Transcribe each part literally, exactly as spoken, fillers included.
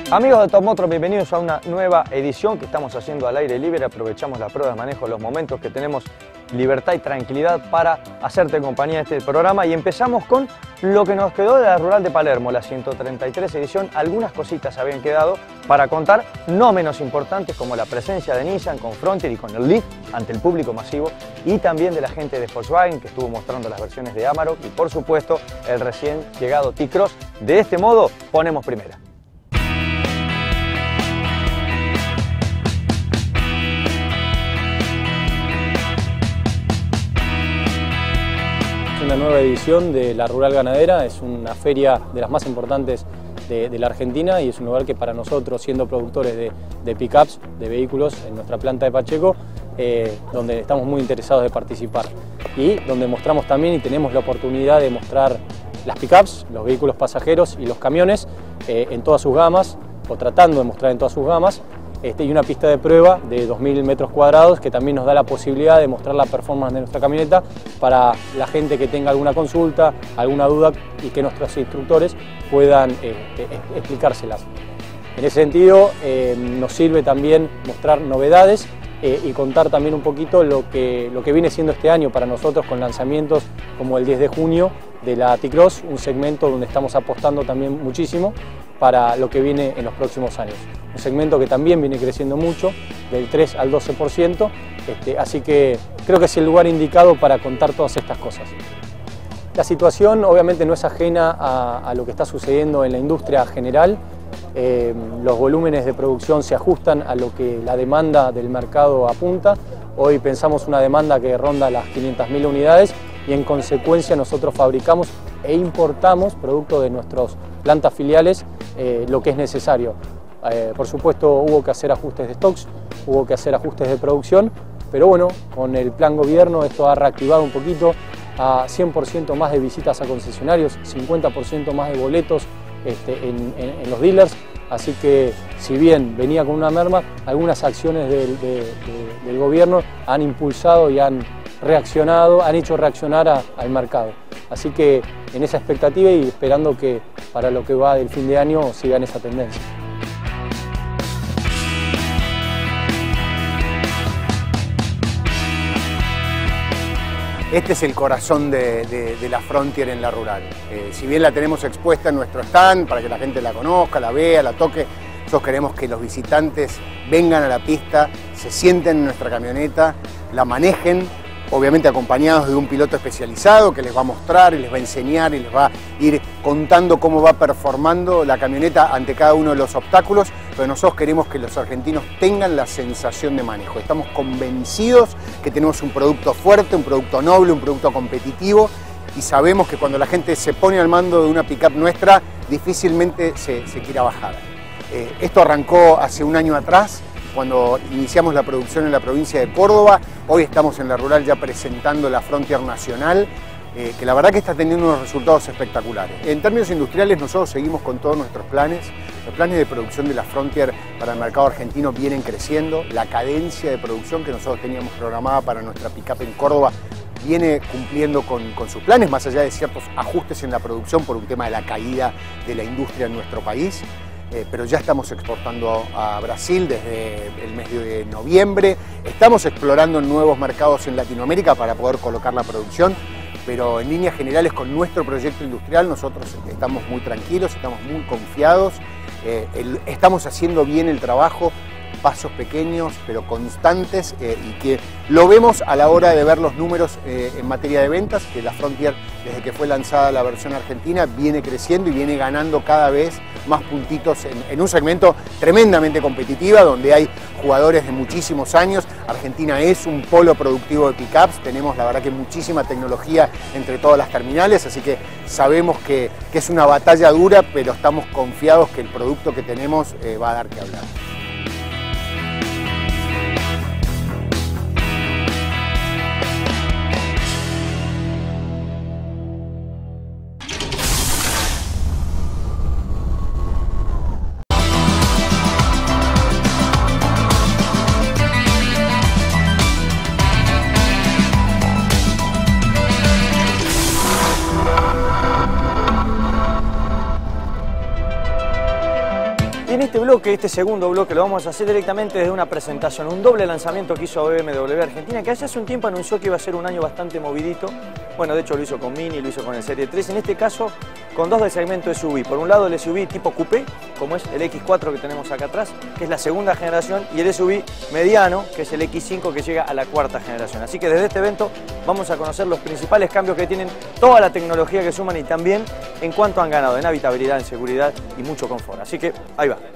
Amigos de Topmotor, bienvenidos a una nueva edición que estamos haciendo al aire libre. Aprovechamos la prueba de manejo, los momentos que tenemos libertad y tranquilidad para hacerte compañía en este programa y empezamos con lo que nos quedó de la Rural de Palermo, la ciento treinta y tres edición. Algunas cositas habían quedado para contar, no menos importantes, como la presencia de Nissan con Frontier y con el Leaf ante el público masivo, y también de la gente de Volkswagen que estuvo mostrando las versiones de Amarok y por supuesto el recién llegado T-Cross. De este modo ponemos primera. Una nueva edición de la Rural Ganadera, es una feria de las más importantes de, de la Argentina y es un lugar que para nosotros, siendo productores de, de pickups, de vehículos en nuestra planta de Pacheco, eh, donde estamos muy interesados de participar y donde mostramos también y tenemos la oportunidad de mostrar las pickups, los vehículos pasajeros y los camiones eh, en todas sus gamas, o tratando de mostrar en todas sus gamas. Este, y una pista de prueba de dos mil metros cuadrados que también nos da la posibilidad de mostrar la performance de nuestra camioneta para la gente que tenga alguna consulta, alguna duda y que nuestros instructores puedan eh, eh, explicárselas. En ese sentido eh, nos sirve también mostrar novedades eh, y contar también un poquito lo que, lo que viene siendo este año para nosotros con lanzamientos como el diez de junio de la T-Cross, un segmento donde estamos apostando también muchísimo para lo que viene en los próximos años. Un segmento que también viene creciendo mucho, del tres al doce por ciento, este, así que creo que es el lugar indicado para contar todas estas cosas. La situación obviamente no es ajena a, a lo que está sucediendo en la industria general. Eh, los volúmenes de producción se ajustan a lo que la demanda del mercado apunta. Hoy pensamos una demanda que ronda las quinientas mil unidades y en consecuencia nosotros fabricamos e importamos producto de nuestras plantas filiales eh, lo que es necesario. Eh, por supuesto hubo que hacer ajustes de stocks, hubo que hacer ajustes de producción, pero bueno, con el plan gobierno esto ha reactivado un poquito a cien por ciento más de visitas a concesionarios, cincuenta por ciento más de boletos este, en, en, en los dealers, así que si bien venía con una merma, algunas acciones del, de, de, del gobierno han impulsado y han reaccionado, han hecho reaccionar a, al mercado. Así que en esa expectativa y esperando que para lo que va del fin de año sigan esa tendencia. Este es el corazón de, de, de la Frontier en la Rural. Eh, si bien la tenemos expuesta en nuestro stand para que la gente la conozca, la vea, la toque, nosotros queremos que los visitantes vengan a la pista, se sienten en nuestra camioneta, la manejen, obviamente acompañados de un piloto especializado que les va a mostrar y les va a enseñar y les va a ir contando cómo va performando la camioneta ante cada uno de los obstáculos, pero nosotros queremos que los argentinos tengan la sensación de manejo. Estamos convencidos que tenemos un producto fuerte, un producto noble, un producto competitivo y sabemos que cuando la gente se pone al mando de una pickup nuestra, difícilmente se, se quiera bajar. Eh, esto arrancó hace un año atrás, cuando iniciamos la producción en la provincia de Córdoba. Hoy estamos en la Rural ya presentando la Frontier Nacional, eh, que la verdad que está teniendo unos resultados espectaculares. En términos industriales nosotros seguimos con todos nuestros planes. Los planes de producción de la Frontier para el mercado argentino vienen creciendo. La cadencia de producción que nosotros teníamos programada para nuestra pickup en Córdoba viene cumpliendo con, con sus planes, más allá de ciertos ajustes en la producción por un tema de la caída de la industria en nuestro país. Eh, pero ya estamos exportando a Brasil desde el mes de noviembre, estamos explorando nuevos mercados en Latinoamérica para poder colocar la producción, pero en líneas generales con nuestro proyecto industrial nosotros estamos muy tranquilos, estamos muy confiados, eh, el, estamos haciendo bien el trabajo, pasos pequeños pero constantes eh, y que lo vemos a la hora de ver los números eh, en materia de ventas, que la Frontier desde que fue lanzada la versión argentina viene creciendo y viene ganando cada vez más puntitos en, en un segmento tremendamente competitiva donde hay jugadores de muchísimos años. Argentina es un polo productivo de pickups, tenemos la verdad que muchísima tecnología entre todas las terminales, así que sabemos que, que es una batalla dura, pero estamos confiados que el producto que tenemos eh, va a dar que hablar. este bloque, este segundo bloque, lo vamos a hacer directamente desde una presentación, un doble lanzamiento que hizo B M W Argentina, que hace un tiempo anunció que iba a ser un año bastante movidito. Bueno, de hecho lo hizo con Mini, lo hizo con el Serie tres, en este caso con dos del segmento S U V. Por un lado el S U V tipo coupé, como es el X cuatro que tenemos acá atrás, que es la segunda generación, y el S U V mediano, que es el X cinco, que llega a la cuarta generación. Así que desde este evento vamos a conocer los principales cambios que tienen, toda la tecnología que suman y también en cuánto han ganado en habitabilidad, en seguridad y mucho confort. Así que ahí va.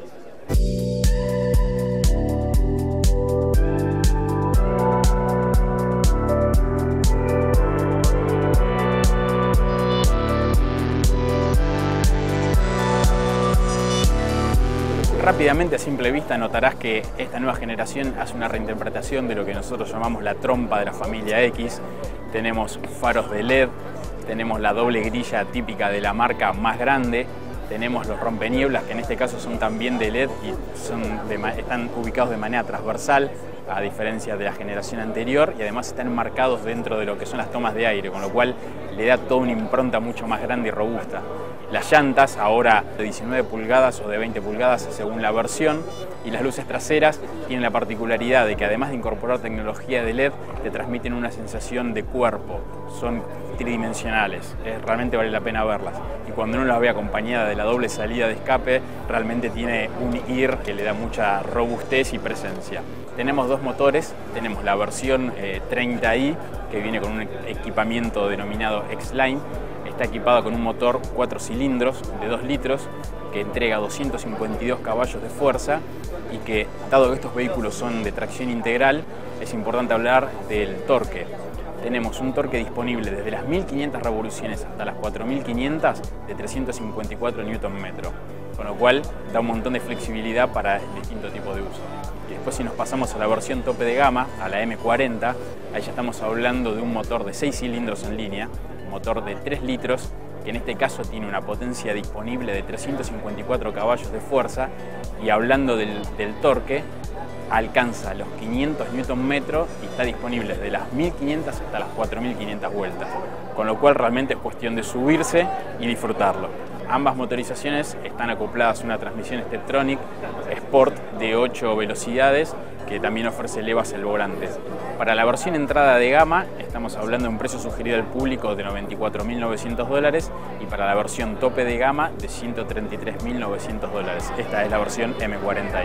Rápidamente, a simple vista, notarás que esta nueva generación hace una reinterpretación de lo que nosotros llamamos la trompa de la familia X. Tenemos faros de L E D, tenemos la doble grilla típica de la marca más grande, tenemos los rompenieblas, que en este caso son también de L E D y son de, están ubicados de manera transversal, a diferencia de la generación anterior, y además están marcados dentro de lo que son las tomas de aire, con lo cual le da toda una impronta mucho más grande y robusta. Las llantas ahora de diecinueve pulgadas o de veinte pulgadas según la versión, y las luces traseras tienen la particularidad de que además de incorporar tecnología de L E D, te transmiten una sensación de cuerpo, son tridimensionales, es, realmente vale la pena verlas. Y cuando uno las ve acompañada de la doble salida de escape, realmente tiene un I R que le da mucha robustez y presencia. Tenemos dos motores, tenemos la versión eh, treinta i, que viene con un equipamiento denominado X-Line. Está equipado con un motor cuatro cilindros de dos litros que entrega doscientos cincuenta y dos caballos de fuerza, y que, dado que estos vehículos son de tracción integral, es importante hablar del torque. Tenemos un torque disponible desde las mil quinientas revoluciones hasta las cuatro mil quinientas de trescientos cincuenta y cuatro newton metro, con lo cual da un montón de flexibilidad para el distinto tipo de uso. Y después, si nos pasamos a la versión tope de gama, a la M cuarenta, ahí ya estamos hablando de un motor de seis cilindros en línea, motor de tres litros, que en este caso tiene una potencia disponible de trescientos cincuenta y cuatro caballos de fuerza, y hablando del, del torque, alcanza los quinientos newton metro y está disponible desde las mil quinientas hasta las cuatro mil quinientas vueltas, con lo cual realmente es cuestión de subirse y disfrutarlo. Ambas motorizaciones están acopladas a una transmisión Steptronic Sport de ocho velocidades, que también ofrece levas al volante. Para la versión entrada de gama estamos hablando de un precio sugerido al público de noventa y cuatro mil novecientos dólares, y para la versión tope de gama de ciento treinta y tres mil novecientos dólares. Esta es la versión M cuarenta i.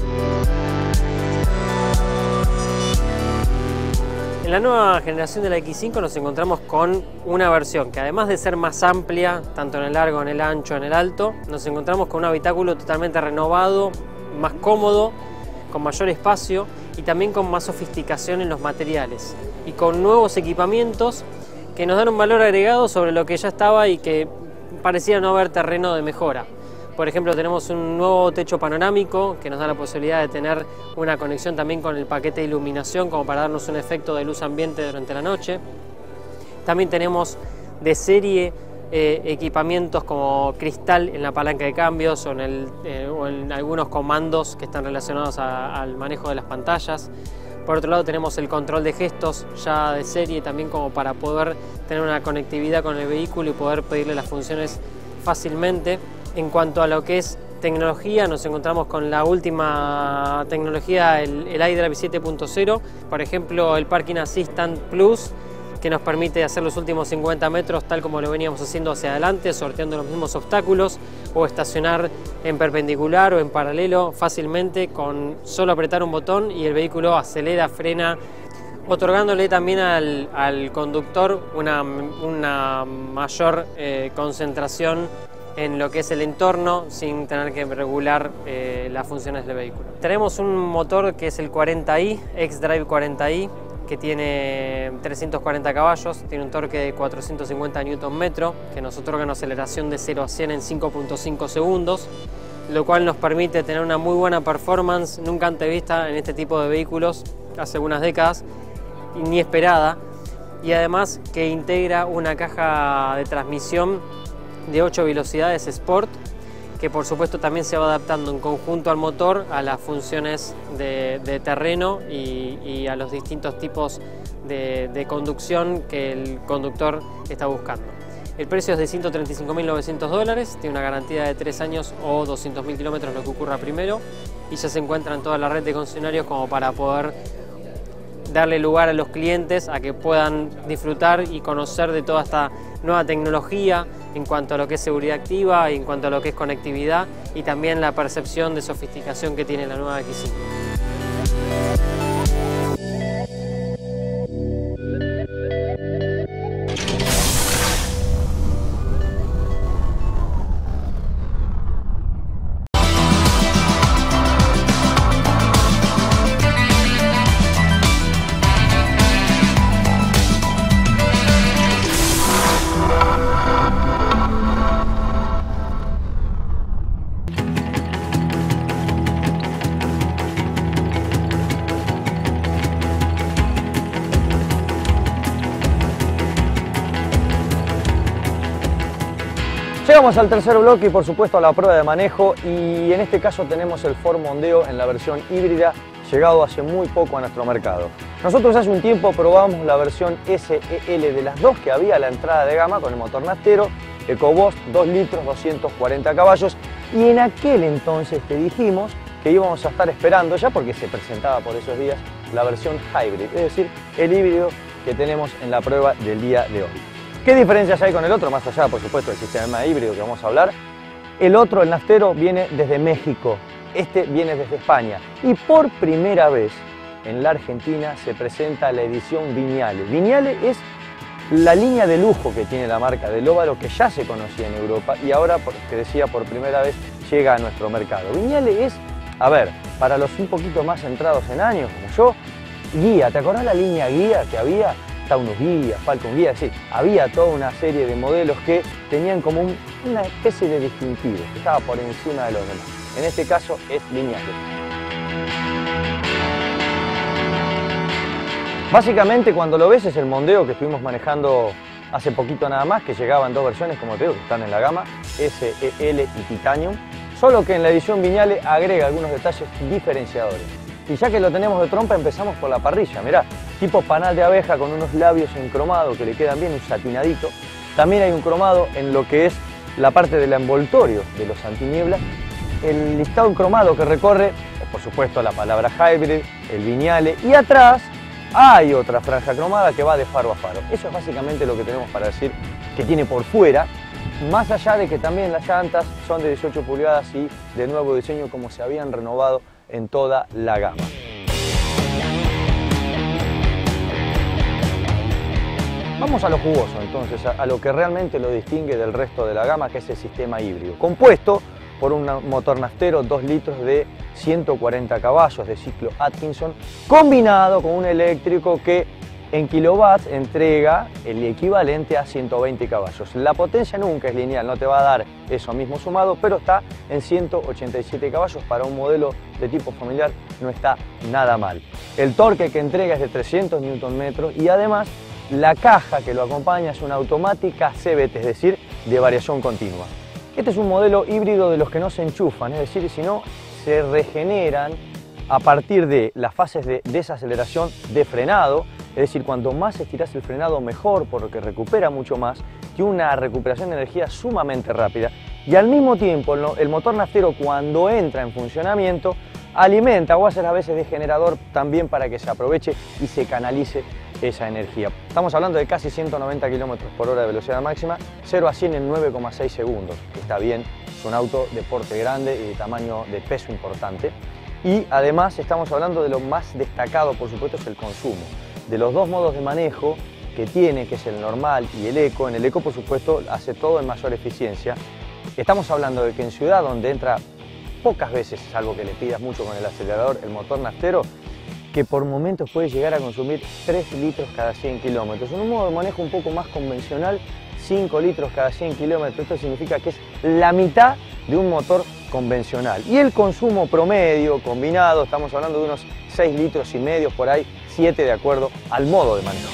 En la nueva generación de la X cinco nos encontramos con una versión que, además de ser más amplia, tanto en el largo, en el ancho, en el alto, nos encontramos con un habitáculo totalmente renovado, más cómodo, con mayor espacio y también con más sofisticación en los materiales, y con nuevos equipamientos que nos dan un valor agregado sobre lo que ya estaba y que parecía no haber terreno de mejora. Por ejemplo, tenemos un nuevo techo panorámico que nos da la posibilidad de tener una conexión también con el paquete de iluminación, como para darnos un efecto de luz ambiente durante la noche. También tenemos de serie eh, equipamientos como cristal en la palanca de cambios o en, el, eh, o en algunos comandos que están relacionados a, al manejo de las pantallas. Por otro lado, tenemos el control de gestos ya de serie, también como para poder tener una conectividad con el vehículo y poder pedirle las funciones fácilmente. En cuanto a lo que es tecnología, nos encontramos con la última tecnología, el, el iDrive siete punto cero, por ejemplo el Parking Assistant Plus, que nos permite hacer los últimos cincuenta metros tal como lo veníamos haciendo hacia adelante, sorteando los mismos obstáculos, o estacionar en perpendicular o en paralelo fácilmente con solo apretar un botón, y el vehículo acelera, frena, otorgándole también al, al conductor una, una mayor eh, concentración en lo que es el entorno, sin tener que regular eh, las funciones del vehículo. Tenemos un motor que es el cuarenta i, X-Drive cuarenta i, que tiene trescientos cuarenta caballos, tiene un torque de cuatrocientos cincuenta newton metro, que nos otorga una aceleración de cero a cien en cinco punto cinco segundos, lo cual nos permite tener una muy buena performance, nunca antes vista en este tipo de vehículos, hace algunas décadas, y ni esperada, y además que integra una caja de transmisión de ocho velocidades Sport, que por supuesto también se va adaptando en conjunto al motor a las funciones de, de terreno y, y a los distintos tipos de, de conducción que el conductor está buscando. El precio es de ciento treinta y cinco mil novecientos dólares, tiene una garantía de tres años o doscientos mil kilómetros, lo que ocurra primero, y ya se encuentra en toda la red de concesionarios como para poder darle lugar a los clientes a que puedan disfrutar y conocer de toda esta nueva tecnología en cuanto a lo que es seguridad activa, en cuanto a lo que es conectividad y también la percepción de sofisticación que tiene la nueva X cinco. Llegamos al tercer bloque y por supuesto a la prueba de manejo, y en este caso tenemos el Ford Mondeo en la versión híbrida, llegado hace muy poco a nuestro mercado. Nosotros hace un tiempo probamos la versión S E L de las dos que había a la entrada de gama con el motor nafteiro, EcoBoost dos litros, doscientos cuarenta caballos, y en aquel entonces te dijimos que íbamos a estar esperando ya, porque se presentaba por esos días, la versión hybrid, es decir, el híbrido que tenemos en la prueba del día de hoy. ¿Qué diferencias hay con el otro? Más allá, por supuesto, del sistema híbrido que vamos a hablar. El otro, el nafteiro, viene desde México. Este viene desde España. Y por primera vez en la Argentina se presenta la edición Vignale. Vignale es la línea de lujo que tiene la marca del óvalo, que ya se conocía en Europa y ahora, que decía, por primera vez llega a nuestro mercado. Vignale es, a ver, para los un poquito más centrados en años, como yo, guía. ¿Te acordás la línea guía que había? Taunus Guía, Falcon Guía, es decir, había toda una serie de modelos que tenían como un, una especie de distintivo, que estaba por encima de los demás. En este caso es Vignale. Básicamente cuando lo ves es el Mondeo que estuvimos manejando hace poquito nada más, que llegaba en dos versiones, como te digo, que están en la gama, S E L y Titanium, solo que en la edición Vignale agrega algunos detalles diferenciadores. Y ya que lo tenemos de trompa, empezamos por la parrilla. Mirá, tipo panal de abeja con unos labios en cromado que le quedan bien, un satinadito. También hay un cromado en lo que es la parte del envoltorio de los antinieblas. El listado en cromado que recorre, por supuesto, la palabra hybrid, el Vignale. Y atrás hay otra franja cromada que va de faro a faro. Eso es básicamente lo que tenemos para decir que tiene por fuera. Más allá de que también las llantas son de dieciocho pulgadas y de nuevo diseño, como se habían renovado en toda la gama. Vamos a lo jugoso entonces, a, a lo que realmente lo distingue del resto de la gama, que es el sistema híbrido, compuesto por un motor nafteiro dos litros de ciento cuarenta caballos de ciclo Atkinson, combinado con un eléctrico que en kilowatts entrega el equivalente a ciento veinte caballos. La potencia nunca es lineal, no te va a dar eso mismo sumado, pero está en ciento ochenta y siete caballos. Para un modelo de tipo familiar no está nada mal. El torque que entrega es de trescientos newton metros y además la caja que lo acompaña es una automática C V T, es decir, de variación continua. Este es un modelo híbrido de los que no se enchufan, es decir, sino se regeneran a partir de las fases de desaceleración de frenado. Es decir, cuanto más estiras el frenado mejor, porque recupera mucho más, tiene una recuperación de energía sumamente rápida. Y al mismo tiempo el motor nafteiro, cuando entra en funcionamiento, alimenta o hace las veces de generador también para que se aproveche y se canalice esa energía. Estamos hablando de casi ciento noventa kilómetros por hora de velocidad máxima, cero a cien en nueve coma seis segundos. Está bien, es un auto de porte grande y de tamaño de peso importante. Y además estamos hablando de lo más destacado, por supuesto, es el consumo. De los dos modos de manejo que tiene, que es el normal y el eco, en el eco por supuesto hace todo en mayor eficiencia. Estamos hablando de que en ciudad, donde entra pocas veces, salvo que le pidas mucho con el acelerador, el motor nafteiro, que por momentos puede llegar a consumir tres litros cada cien kilómetros. En un modo de manejo un poco más convencional, cinco litros cada cien kilómetros. Esto significa que es la mitad de un motor convencional. Y el consumo promedio combinado, estamos hablando de unos seis litros y medio por ahí, siete de acuerdo al modo de manejo.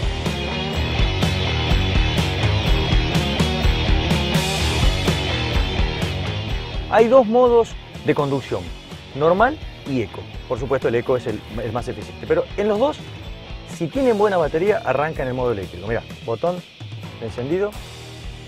Hay dos modos de conducción, normal y eco. Por supuesto el eco es el, el más eficiente, pero en los dos, si tienen buena batería, arranca en el modo eléctrico. Mirá, botón de encendido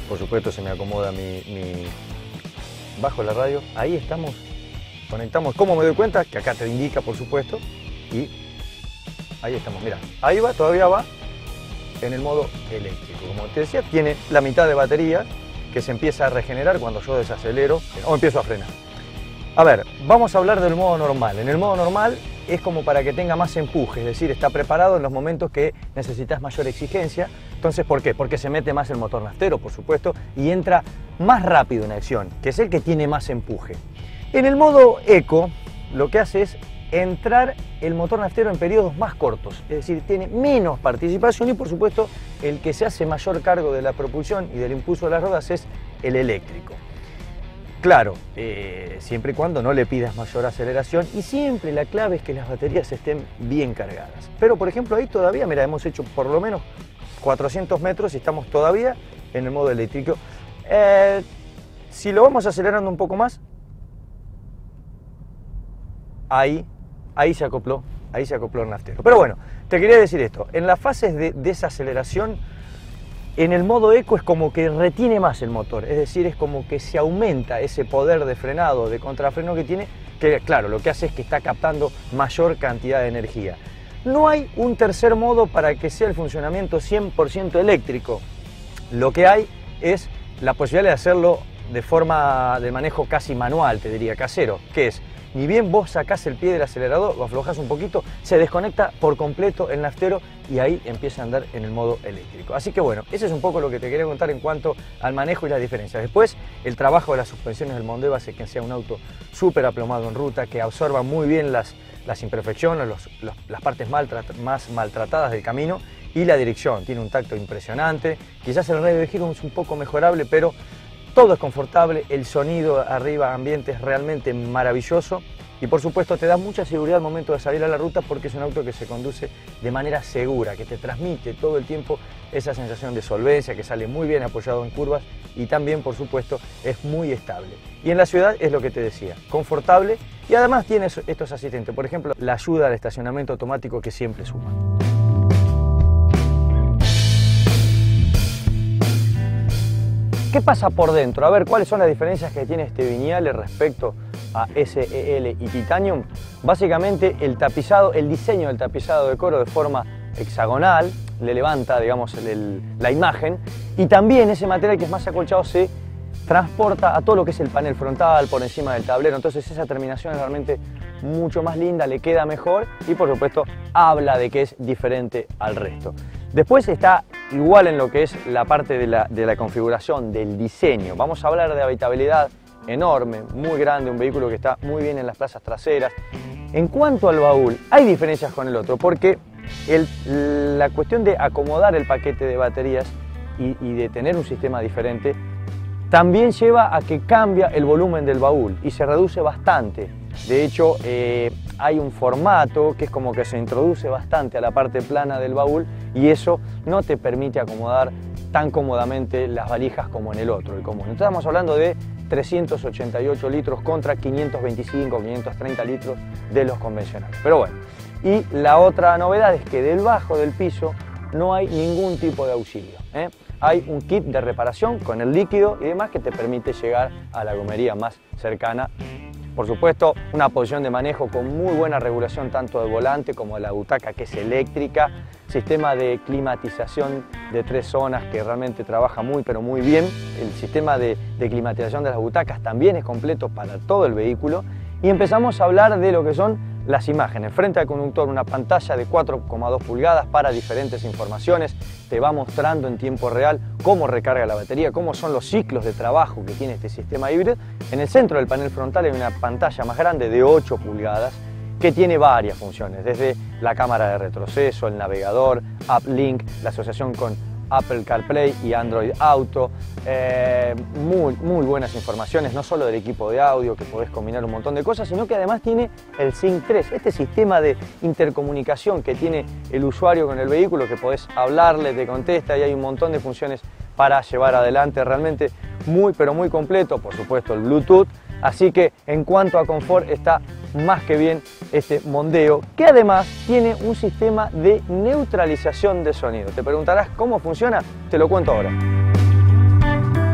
Por supuesto se me acomoda mi, mi... bajo la radio, ahí estamos, conectamos. ¿Cómo me doy cuenta? Que acá te indica, por supuesto, y ahí estamos, mira, ahí va, todavía va en el modo eléctrico. Como te decía, tiene la mitad de batería que se empieza a regenerar cuando yo desacelero o empiezo a frenar. A ver, vamos a hablar del modo normal. En el modo normal es como para que tenga más empuje, es decir, está preparado en los momentos que necesitas mayor exigencia. Entonces, ¿por qué? Porque se mete más el motor naftero, por supuesto, y entra más rápido en acción, que es el que tiene más empuje. En el modo eco, lo que hace es entrar el motor naftero en periodos más cortos, es decir, tiene menos participación y, por supuesto, el que se hace mayor cargo de la propulsión y del impulso de las ruedas es el eléctrico. Claro, eh, siempre y cuando no le pidas mayor aceleración, y siempre la clave es que las baterías estén bien cargadas. Pero, por ejemplo, ahí todavía, mira, hemos hecho por lo menos cuatrocientos metros y estamos todavía en el modo eléctrico. Eh, si lo vamos acelerando un poco más, ahí, ahí se acopló, ahí se acopló el naftero. Pero bueno, te quería decir esto, en las fases de desaceleración, en el modo eco es como que retiene más el motor, es decir, es como que se aumenta ese poder de frenado, de contrafreno que tiene, que claro, lo que hace es que está captando mayor cantidad de energía. No hay un tercer modo para que sea el funcionamiento cien por ciento eléctrico. Lo que hay es la posibilidad de hacerlo de forma de manejo casi manual, te diría, casero, que es, ni bien vos sacás el pie del acelerador o aflojás un poquito, se desconecta por completo el naftero y ahí empieza a andar en el modo eléctrico. Así que bueno, ese es un poco lo que te quería contar en cuanto al manejo y las diferencias. Después, el trabajo de las suspensiones del Mondeo hace que sea un auto súper aplomado en ruta, que absorba muy bien las, las imperfecciones, los, los, las partes maltrat, más maltratadas del camino, y la dirección. Tiene un tacto impresionante, quizás el radio de giro es un poco mejorable, pero todo es confortable, el sonido arriba ambiente es realmente maravilloso y por supuesto te da mucha seguridad al momento de salir a la ruta porque es un auto que se conduce de manera segura, que te transmite todo el tiempo esa sensación de solvencia, que sale muy bien apoyado en curvas y también por supuesto es muy estable. Y en la ciudad es lo que te decía, confortable y además tiene estos asistentes, por ejemplo la ayuda al estacionamiento automático que siempre suma. ¿Qué pasa por dentro? A ver, ¿cuáles son las diferencias que tiene este Vignale respecto a S E L y Titanium? Básicamente el tapizado, el diseño del tapizado de Coro de forma hexagonal, le levanta, digamos, el, el, la imagen, y también ese material que es más acolchado se transporta a todo lo que es el panel frontal por encima del tablero, entonces esa terminación es realmente mucho más linda, le queda mejor y por supuesto habla de que es diferente al resto. Después está igual en lo que es la parte de la, de la configuración, del diseño. Vamos a hablar de habitabilidad enorme, muy grande, un vehículo que está muy bien en las plazas traseras. En cuanto al baúl, hay diferencias con el otro, porque el, la cuestión de acomodar el paquete de baterías y, y de tener un sistema diferente, también lleva a que cambia el volumen del baúl y se reduce bastante. De hecho, eh, hay un formato que es como que se introduce bastante a la parte plana del baúl y eso no te permite acomodar tan cómodamente las valijas como en el otro, el común. Entonces estamos hablando de trescientos ochenta y ocho litros contra quinientos veinticinco, quinientos treinta litros de los convencionales. Pero bueno, y la otra novedad es que del bajo del piso no hay ningún tipo de auxilio, ¿eh? Hay un kit de reparación con el líquido y demás que te permite llegar a la gomería más cercana. Por supuesto, una posición de manejo con muy buena regulación tanto del volante como de la butaca, que es eléctrica, sistema de climatización de tres zonas que realmente trabaja muy pero muy bien, el sistema de, de climatización de las butacas también es completo para todo el vehículo y empezamos a hablar de lo que son las imágenes. Frente al conductor una pantalla de cuatro coma dos pulgadas para diferentes informaciones, te va mostrando en tiempo real cómo recarga la batería, cómo son los ciclos de trabajo que tiene este sistema híbrido. En el centro del panel frontal hay una pantalla más grande de ocho pulgadas que tiene varias funciones, desde la cámara de retroceso, el navegador, UpLink, la asociación con Apple CarPlay y Android Auto, eh, muy, muy buenas informaciones, no solo del equipo de audio, que podés combinar un montón de cosas, sino que además tiene el Sync tres, este sistema de intercomunicación que tiene el usuario con el vehículo, que podés hablarle, te contesta y hay un montón de funciones para llevar adelante, realmente muy pero muy completo, por supuesto el Bluetooth, así que en cuanto a confort está más que bien este Mondeo, que además tiene un sistema de neutralización de sonido. Te preguntarás cómo funciona, te lo cuento ahora.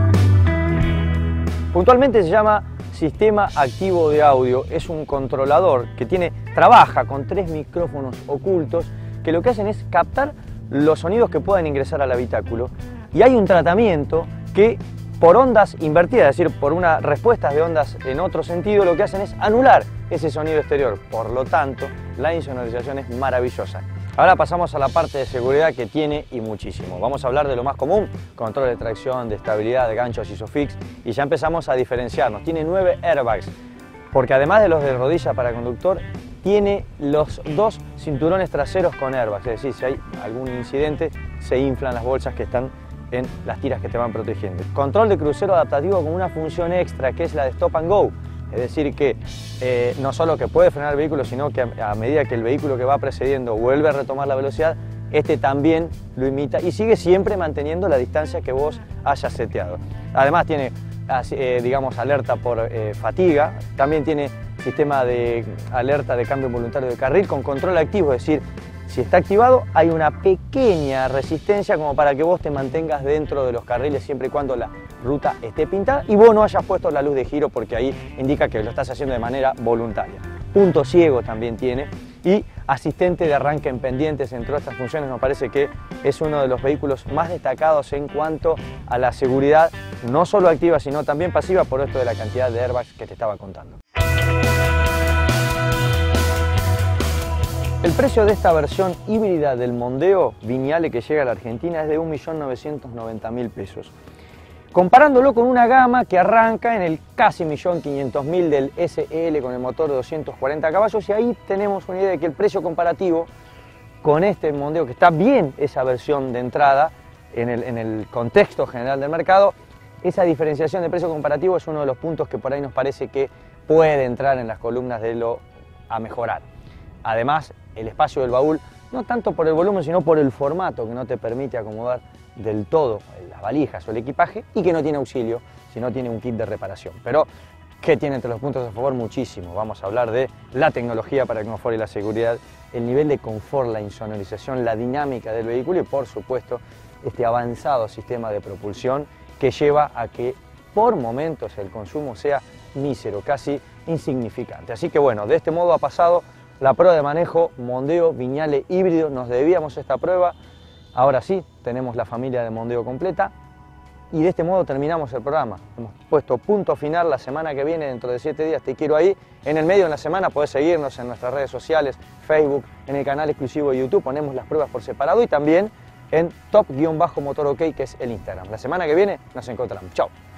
Puntualmente se llama Sistema Activo de Audio. Es un controlador que tiene, trabaja con tres micrófonos ocultos que lo que hacen es captar los sonidos que pueden ingresar al habitáculo. Y hay un tratamiento que por ondas invertidas, es decir, por una respuesta de ondas en otro sentido, lo que hacen es anular ese sonido exterior. Por lo tanto, la insonorización es maravillosa. Ahora pasamos a la parte de seguridad que tiene y muchísimo. Vamos a hablar de lo más común, control de tracción, de estabilidad, de ganchos ISOFIX, y ya empezamos a diferenciarnos. Tiene nueve airbags, porque además de los de rodilla para conductor, tiene los dos cinturones traseros con airbags, es decir, si hay algún incidente, se inflan las bolsas que están en las tiras que te van protegiendo. Control de crucero adaptativo con una función extra que es la de stop and go, es decir que eh, no solo que puede frenar el vehículo, sino que a, a medida que el vehículo que va precediendo vuelve a retomar la velocidad, este también lo imita y sigue siempre manteniendo la distancia que vos hayas seteado. Además tiene, eh, digamos, alerta por eh, fatiga, también tiene sistema de alerta de cambio involuntario de carril con control activo, es decir, si está activado hay una pequeña resistencia como para que vos te mantengas dentro de los carriles siempre y cuando la ruta esté pintada y vos no hayas puesto la luz de giro porque ahí indica que lo estás haciendo de manera voluntaria. Punto ciego también tiene y asistente de arranque en pendientes. Entre estas funciones me parece que es uno de los vehículos más destacados en cuanto a la seguridad, no solo activa sino también pasiva por esto de la cantidad de airbags que te estaba contando. El precio de esta versión híbrida del Mondeo Viñale que llega a la Argentina es de un millón novecientos noventa mil pesos. Comparándolo con una gama que arranca en el casi un millón quinientos mil del S L con el motor de doscientos cuarenta caballos, y ahí tenemos una idea de que el precio comparativo con este Mondeo, que está bien esa versión de entrada en el, en el contexto general del mercado, esa diferenciación de precio comparativo es uno de los puntos que por ahí nos parece que puede entrar en las columnas de lo a mejorar. Además, el espacio del baúl, no tanto por el volumen, sino por el formato que no te permite acomodar del todo las valijas o el equipaje y que no tiene auxilio, sino tiene un kit de reparación. Pero, ¿qué tiene entre los puntos a favor? Muchísimo. Vamos a hablar de la tecnología para el confort y la seguridad, el nivel de confort, la insonorización, la dinámica del vehículo y, por supuesto, este avanzado sistema de propulsión que lleva a que, por momentos, el consumo sea mísero, casi insignificante. Así que, bueno, de este modo ha pasado la prueba de manejo Mondeo Viñale híbrido. Nos debíamos esta prueba, ahora sí, tenemos la familia de Mondeo completa y de este modo terminamos el programa. Hemos puesto punto final. La semana que viene, dentro de siete días, te quiero ahí. En el medio de la semana podés seguirnos en nuestras redes sociales, Facebook, en el canal exclusivo de YouTube, ponemos las pruebas por separado y también en top-motor ok, que es el Instagram. La semana que viene nos encontramos. Chao.